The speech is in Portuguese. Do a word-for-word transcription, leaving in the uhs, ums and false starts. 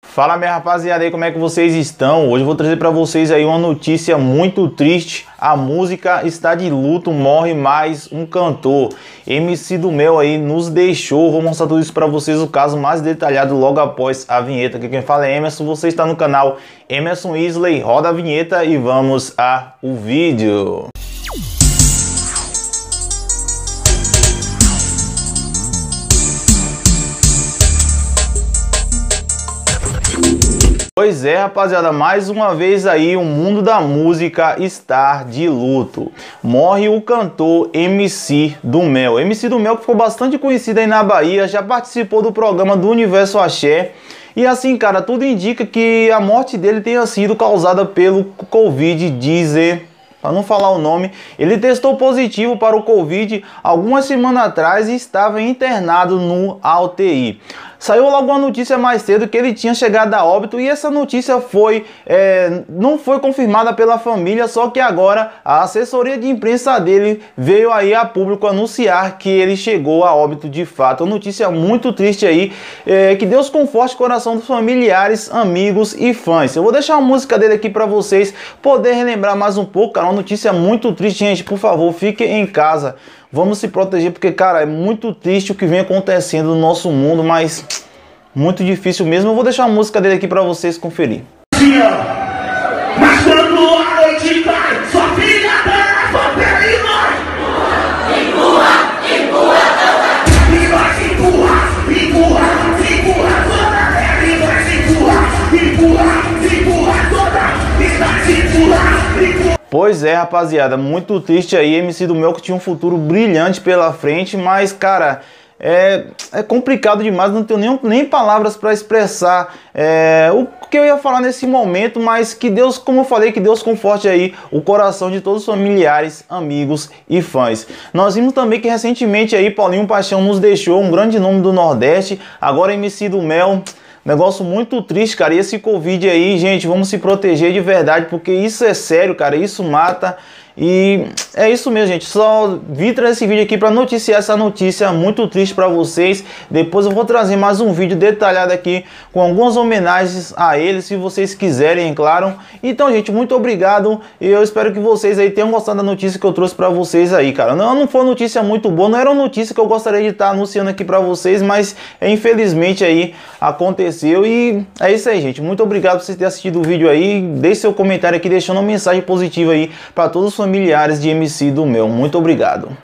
Fala, minha rapaziada aí, como é que vocês estão? Hoje eu vou trazer pra vocês aí uma notícia muito triste. A música está de luto, morre mais um cantor. M C do Mel aí nos deixou. Vou mostrar tudo isso pra vocês, o caso mais detalhado logo após a vinheta. Aqui quem fala é Emerson, você está no canal Emerson Isley. Roda a vinheta e vamos ao vídeo. Pois é, rapaziada, mais uma vez aí o mundo da música está de luto. Morre o cantor M C do Mel. M C do Mel que ficou bastante conhecido aí na Bahia, já participou do programa do Universo Axé. E assim, cara, tudo indica que a morte dele tenha sido causada pelo Covid, dizem, para não falar o nome. Ele testou positivo para o Covid algumas semanas atrás e estava internado no U T I. Saiu logo uma notícia mais cedo que ele tinha chegado a óbito e essa notícia foi, é, não foi confirmada pela família, só que agora a assessoria de imprensa dele veio aí a público anunciar que ele chegou a óbito de fato. Uma notícia muito triste aí, é, que Deus conforte o coração dos familiares, amigos e fãs. Eu vou deixar a música dele aqui para vocês poder relembrar mais um pouco, cara. Uma notícia muito triste, gente. Por favor, fiquem em casa. Vamos se proteger porque, cara, é muito triste o que vem acontecendo no nosso mundo, mas muito difícil mesmo. Eu vou deixar a música dele aqui pra vocês conferir. Mas quando a noite cai, sua filha dela só pele e nós empurra, empurra toda. E nós empurra, empurra, empurra toda. E nós empurra, empurra, empurra toda. E nós empurra, empurra. Pois é, rapaziada, muito triste aí. M C do Mel que tinha um futuro brilhante pela frente, mas, cara, é, é complicado demais. Não tenho nem, nem palavras para expressar é, o que eu ia falar nesse momento, mas que Deus, como eu falei, que Deus conforte aí o coração de todos os familiares, amigos e fãs. Nós vimos também que recentemente aí Paulinho Paixão nos deixou, um grande nome do Nordeste. Agora M C do Mel. Negócio muito triste, cara. E esse Covid aí, gente, vamos se proteger de verdade, porque isso é sério, cara. Isso mata. E é isso mesmo, gente. Só vim trazer esse vídeo aqui para noticiar essa notícia muito triste para vocês. Depois eu vou trazer mais um vídeo detalhado aqui com algumas homenagens a ele, se vocês quiserem, é claro. Então, gente, muito obrigado. E eu espero que vocês aí tenham gostado da notícia que eu trouxe para vocês aí, cara. Não, não foi uma notícia muito boa, não era uma notícia que eu gostaria de estar anunciando aqui para vocês, mas infelizmente aí aconteceu. E é isso aí, gente. Muito obrigado por vocês terem assistido o vídeo aí. Deixe seu comentário aqui deixando uma mensagem positiva aí para todos os familiares de M C do Mel. Muito obrigado.